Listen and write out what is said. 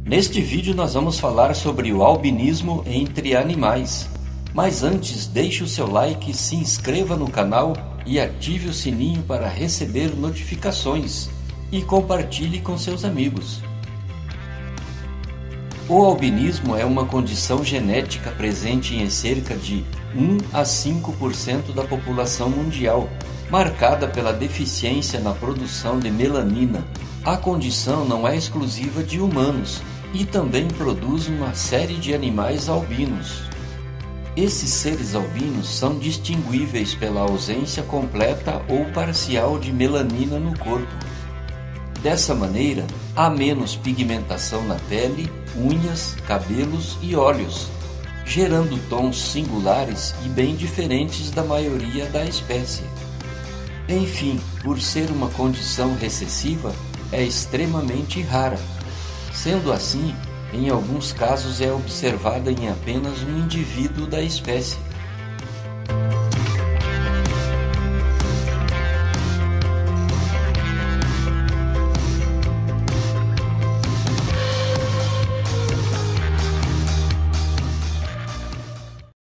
Neste vídeo nós vamos falar sobre o albinismo entre animais. Mas antes, deixe o seu like, se inscreva no canal e ative o sininho para receber notificações. E compartilhe com seus amigos. O albinismo é uma condição genética presente em cerca de 1 a 5% da população mundial, marcada pela deficiência na produção de melanina. A condição não é exclusiva de humanos e também produz uma série de animais albinos. Esses seres albinos são distinguíveis pela ausência completa ou parcial de melanina no corpo. Dessa maneira, há menos pigmentação na pele, unhas, cabelos e olhos, gerando tons singulares e bem diferentes da maioria da espécie. Enfim, por ser uma condição recessiva, é extremamente rara. Sendo assim, em alguns casos é observada em apenas um indivíduo da espécie.